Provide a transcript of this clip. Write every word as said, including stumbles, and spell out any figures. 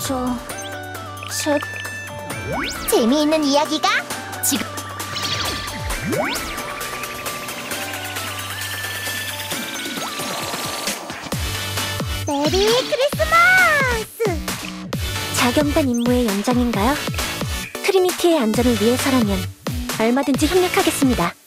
저... 제... 재미있는 이야기가 지금... 메리 크리스마스! 자경단 임무의 연장인가요? 트리니티의 안전을 위해서라면 얼마든지 협력하겠습니다.